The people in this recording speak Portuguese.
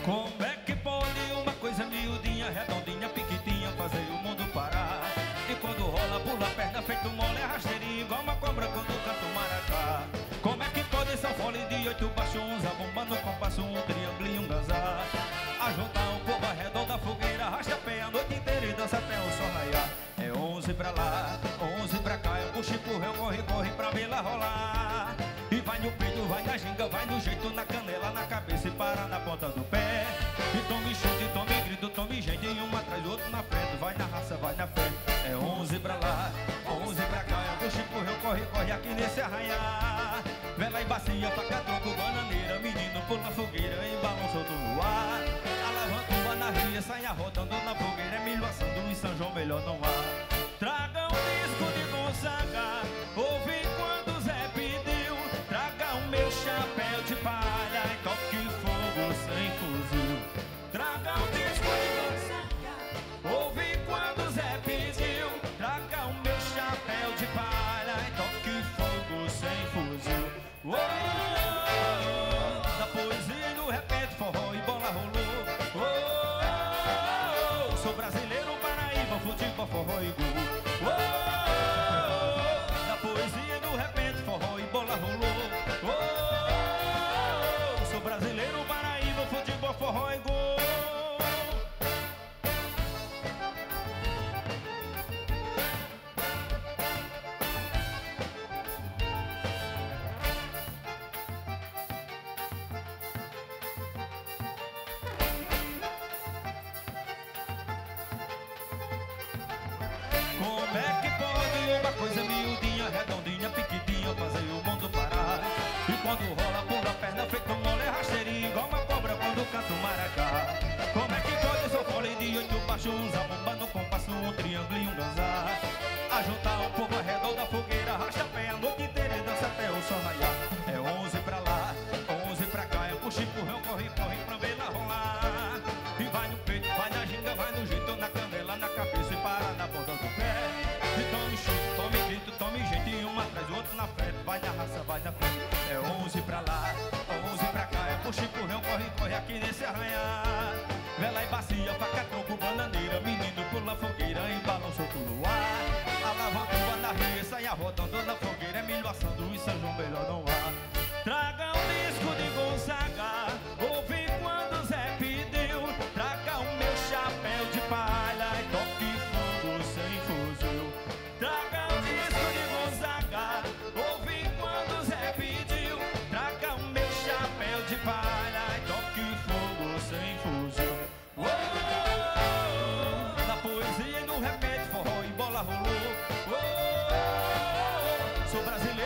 Como é que pode uma coisa miudinha, redondinha, piquitinha, fazer o mundo parar? E quando rola, pula a perna, feito mole, é rasteirinho, igual uma cobra quando canta o maracá. Como é que pode essa fole de 8 baixo, uns abomba no compasso, um triângulo e um ganzá? A juntar o povo ao redor da fogueira, arrasta pé a noite inteira e dança até o sol raiar. É 11 pra lá, 11 pra cá, é puxa e empurra, corre, corre pra vê-la rolar. E vai no peito, vai na ginga, vai no jeito, na canela, na cabeça e para na ponta do pé. E tome chute, tome grito, tome gente, e um atrás, outro na frente, vai na raça, vai na fé. É 11 pra lá, 11 pra cá, é puxa e empurra, corre, corre aqui nesse arranhar. Vela e bacia, faca, tronco, bananeira, menino pula na fogueira, embalão solto no ar. Alavanca na ria, saia rodando na fogueira, é milho assando, em São João melhor não há. Traga um disco de Gonzaga, ouvi quando Zé pediu. Traga o meu chapéu de palha e toque fogo sem fuzil. Traga um disco de Gonzaga, ouvi quando Zé pediu. Traga o meu chapéu de palha e toque fogo sem fuzil. Oh, oh, oh, da poesia e do repente, forró e bola rolou. Oh, oh, oh, sou brasileiro, Paraíba, futebol, forró e gol. Oh, oh, oh, da poesia e do repente, forró e bola rolou. Oh, oh, oh, sou brasileiro, Paraíba, futebol, forró e gol. Como é que pode uma coisa miudinha, redondinha, piquitinha, fazer o mundo parar? E quando rola, pula a perna, feito mole, é rasteirinho, igual uma cobra quando canta o maracá. Como é que pode essa fole de 8 baixo, uns abomba no compasso, um triângulo e um ganzá? A juntar o povo ao redor da fogueira, arrasta pé a noite inteira e dança até o sol raiar. É 11 pra lá, 11 pra cá, é puxa e empurrão, corre, corre pra ver-la rolar. E vai no peito, vai na ginga, vai no jeito, na canela, na cabeça e para na ponta do pé. E tome chute, tome grito, tome gente, e um atrás, outro na frente, vai na raça, vai na frente. É 11 pra lá, 11 pra cá, é puxa e empurrão, corre, corre aqui nesse arranhar. Vela e bacia, faca, tronco, bananeira, menino pula fogueira, embalão solto no ar. Alavanca na ria, saia rodando na fogueira, é milho assando, e São João melhor não há. Traga um disco de Gonzaga, ouvi quando Zé pediu. Traga o meu chapéu de palha e toque fogo sem fuzil. Traga um disco de Gonzaga, ouvi quando Zé pediu. Traga o meu chapéu de palha e toque fogo sem fuzil. Oh, oh, oh, da poesia e do repente, forró e bola rolou. Oh, oh, oh, sou brasileiro.